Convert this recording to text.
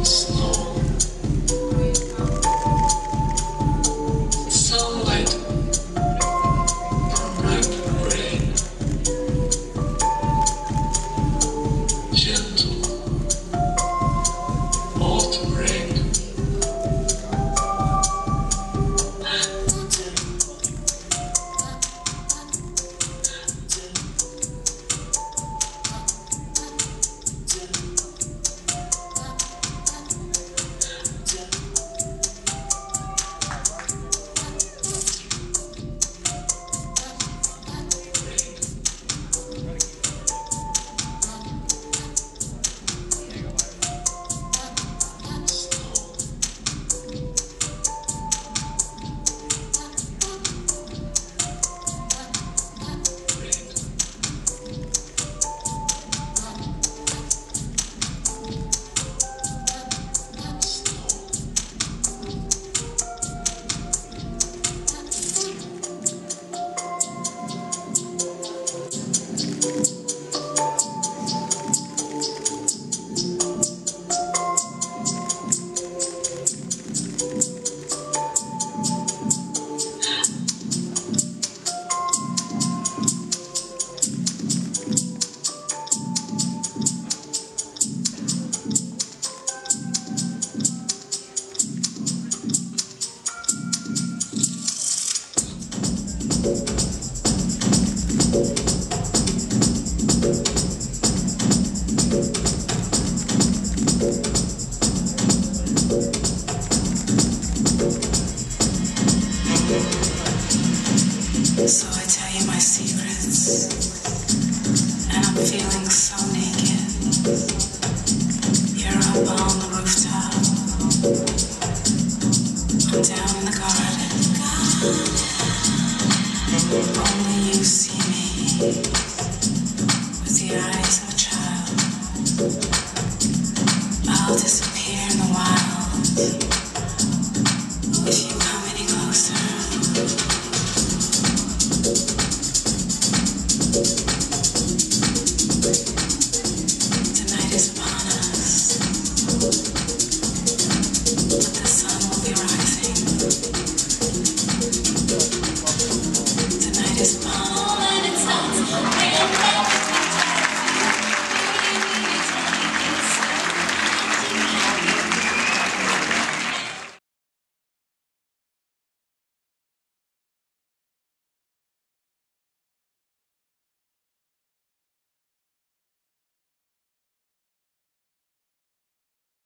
So I tell you my secrets, and I'm feeling so naked. You're up on the rooftop, I'm down in the garden. Only you see me with the eyes of a child. I'll disappear in the wild if you come any closer. Tonight is